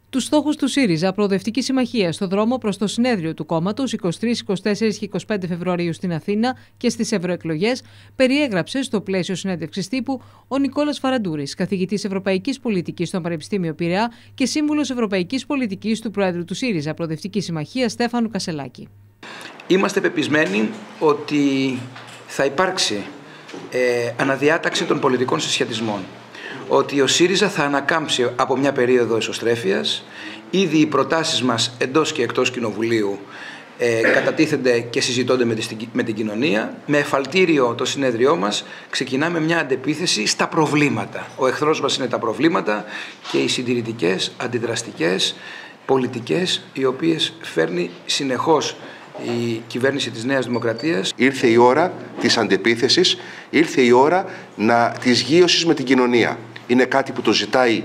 Τους στόχους του ΣΥΡΙΖΑ, Προοδευτική Συμμαχία, στο δρόμο προς το συνέδριο του κόμματος 23, 24 και 25 Φεβρουαρίου στην Αθήνα και στις ευρωεκλογές, περιέγραψε στο πλαίσιο συνέντευξης τύπου ο Νικόλας Φαραντούρης, καθηγητής Ευρωπαϊκής Πολιτικής στο Πανεπιστήμιο Πειραιά και σύμβουλος Ευρωπαϊκής Πολιτικής του Προέδρου του ΣΥΡΙΖΑ, Προοδευτική Συμμαχία, Στέφανου Κασελάκη. Είμαστε πεπισμένοι ότι θα υπάρξει αναδιάταξη των πολιτικών συσχετισμών. Ότι ο ΣΥΡΙΖΑ θα ανακάμψει από μια περίοδο εσωστρέφειας. Ήδη οι προτάσεις μας εντός και εκτός Κοινοβουλίου κατατίθενται και συζητώνται με την κοινωνία. Με εφαλτήριο το συνέδριό μας ξεκινάμε μια αντεπίθεση στα προβλήματα. Ο εχθρός μας είναι τα προβλήματα και οι συντηρητικές, αντιδραστικές πολιτικές, οι οποίες φέρνει συνεχώς η κυβέρνηση της Νέας Δημοκρατίας. Ήρθε η ώρα της αντεπίθεσης, ήρθε η ώρα της γείωσης με την κοινωνία. Είναι κάτι που το ζητάει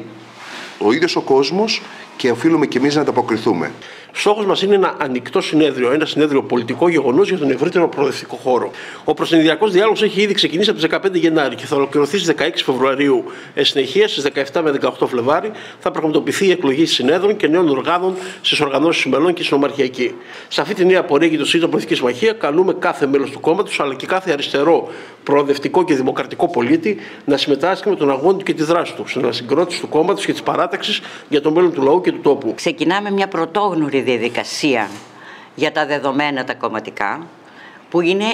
ο ίδιος ο κόσμος και οφείλουμε κι εμείς να ανταποκριθούμε. Στόχος μας είναι ένα ανοιχτό συνέδριο, ένα συνέδριο πολιτικό γεγονός για τον ευρύτερο προοδευτικό χώρο. Ο προσυνεδριακός διάλογος έχει ήδη ξεκινήσει από τις 15 Γενάρη και θα ολοκληρωθεί στις 16 Φεβρουαρίου. Εν συνεχεία, στις 17 με 18 Φλεβάρι θα πραγματοποιηθεί η εκλογή συνέδρων και νέων οργάνων στις οργανώσεις μελών και στην ομαρχιακή. Σε αυτή τη νέα πορεία για το ΣΥΡΙΖΑ Προοδευτική Συμμαχία, καλούμε κάθε μέλος του κόμματος αλλά και κάθε αριστερό, προοδευτικό και δημοκρατικό πολίτη να συμμετάσχει με τον αγώνα του και τη δράση του στην ανασυγκρότηση του κόμματος και της παράταξης για το μέλλον του λαού και του τόπου. Ξεκινάμε μια πρωτόγνωρη διαδικασία για τα δεδομένα τα κομματικά, που είναι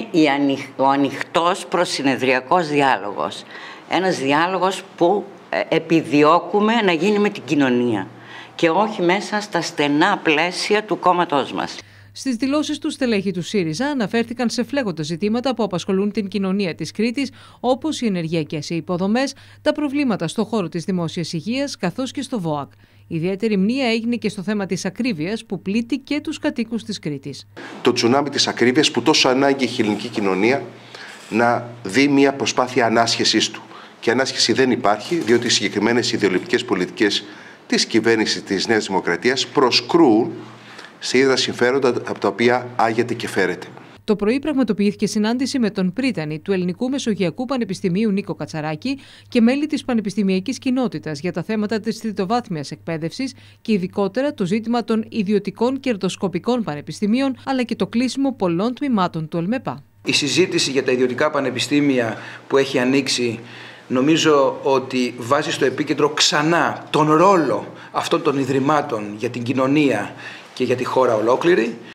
ο ανοιχτός προσυνεδριακός διάλογος. Ένας διάλογος που επιδιώκουμε να γίνει με την κοινωνία και όχι μέσα στα στενά πλαίσια του κόμματός μας. Στις δηλώσεις του, στελέχη του ΣΥΡΙΖΑ αναφέρθηκαν σε φλέγοντα ζητήματα που απασχολούν την κοινωνία της Κρήτης, όπως οι ενεργειακές υποδομές, τα προβλήματα στο χώρο της δημόσιας υγείας, καθώς και στο ΒΟΑΚ. Ιδιαίτερη μνήα έγινε και στο θέμα της ακρίβειας που πλήττει και τους κατοίκους της Κρήτης. Το τσουνάμι της ακρίβειας που τόσο ανάγκη έχει η ελληνική κοινωνία να δει μια προσπάθεια ανάσχεσής του. Και ανάσχεση δεν υπάρχει, διότι οι συγκεκριμένες ιδεολογικές πολιτικές της κυβέρνησης της Νέας Δημοκρατίας προσκρούν σε ίδια συμφέροντα από τα οποία άγεται και φέρεται. Το πρωί πραγματοποιήθηκε συνάντηση με τον πρίτανη του Ελληνικού Μεσογειακού Πανεπιστημίου Νίκο Κατσαράκη και μέλη της πανεπιστημιακής κοινότητας για τα θέματα της τριτοβάθμιας εκπαίδευσης και ειδικότερα το ζήτημα των ιδιωτικών κερδοσκοπικών πανεπιστημίων αλλά και το κλείσιμο πολλών τμήματων του ΕΛΜΕΠΑ. Η συζήτηση για τα ιδιωτικά πανεπιστήμια που έχει ανοίξει νομίζω ότι βάζει στο επίκεντρο ξανά τον ρόλο αυτών των ιδρυμάτων για την κοινωνία και για τη χώρα ολόκληρη.